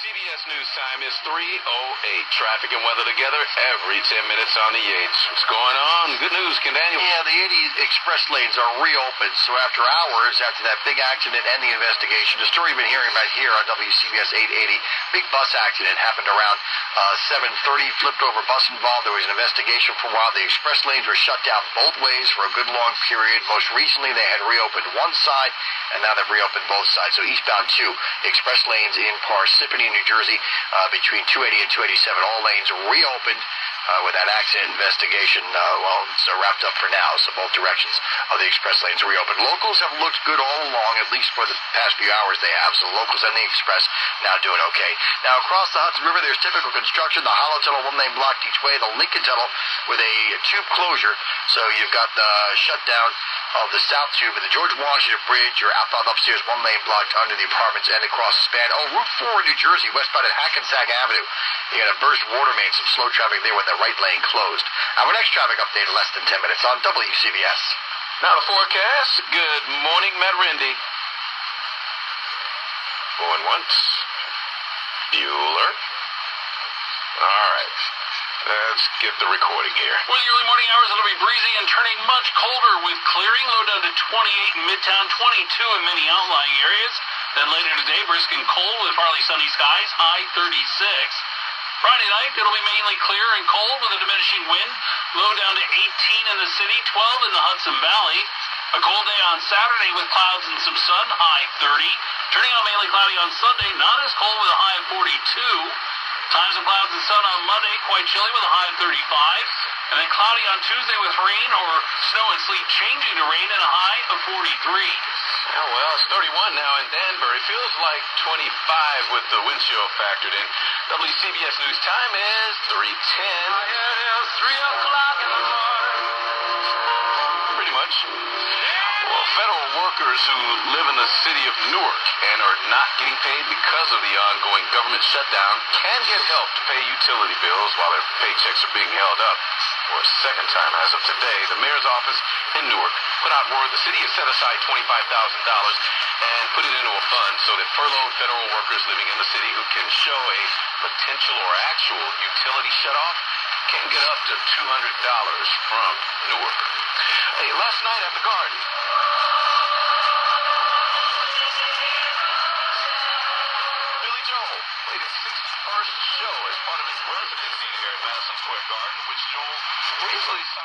WCBS News Time is 3:08. Traffic and weather together every 10 minutes on the 8s. What's going on? Good news, Ken Daniel. Yeah, the 80 express lanes are reopened. So after hours, after that big accident and the investigation, the story you've been hearing about here on WCBS 880, big bus accident happened around 7:30, flipped over bus involved. There was an investigation for a while. The express lanes were shut down both ways for a good long period. Most recently, they had reopened one side, and now they've reopened both sides. So eastbound 2 express lanes in Parsippany, New Jersey, between 280 and 287, all lanes reopened with that accident investigation. It's wrapped up for now, so both directions of the express lanes reopened. Locals have looked good all along, at least for the past few hours they have, so locals and the express now doing okay. Now, across the Hudson River, there's typical construction. The Hollow Tunnel, one lane blocked each way. The Lincoln Tunnel with a tube closure, so you've got the shutdown of the South Tube and the George Washington Bridge. You're outbound upstairs, one lane blocked under the apartments and across the span. Route 4 in New Jersey, westbound at Hackensack Avenue. You got a burst water main, some slow traffic there with the right lane closed. Our next traffic update in less than 10 minutes on WCBS. Now the forecast. Good morning, Matt Rindy. Going once. Bueller. All right. Let's get the recording here. For the early morning hours, it'll be breezy and turning much colder with clearing. Low down to 28 in Midtown, 22 in many outlying areas. Then later today, brisk and cold with partly sunny skies, high 36. Friday night, it'll be mainly clear and cold with a diminishing wind. Low down to 18 in the city, 12 in the Hudson Valley. A cold day on Saturday with clouds and some sun, high 30. Turning out mainly cloudy on Sunday, not as cold with a high of 42. Times of clouds and sun on Monday, quite chilly with a high of 35. And then cloudy on Tuesday with rain or snow and sleet changing to rain and a high of 43. Oh, well, it's 31 now in Danbury. Feels like 25 with the wind chill factored in. WCBS News Time is 3:10. It is 3 o'clock in the morning. Pretty much. Well, federal workers who live in the city of Newark and are not getting paid because of the ongoing government shutdown can get help to pay utility bills while their paychecks are being held up. For a second time as of today, the mayor's office in Newark put out word the city has set aside $25,000 and put it into a fund so that furloughed federal workers living in the city who can show a potential or actual utility shutoff can get up to $200 from Newark. Hey, last night at the Garden, Billy Joel played his first show as part of his residency here at Madison Square Garden, which Joel briefly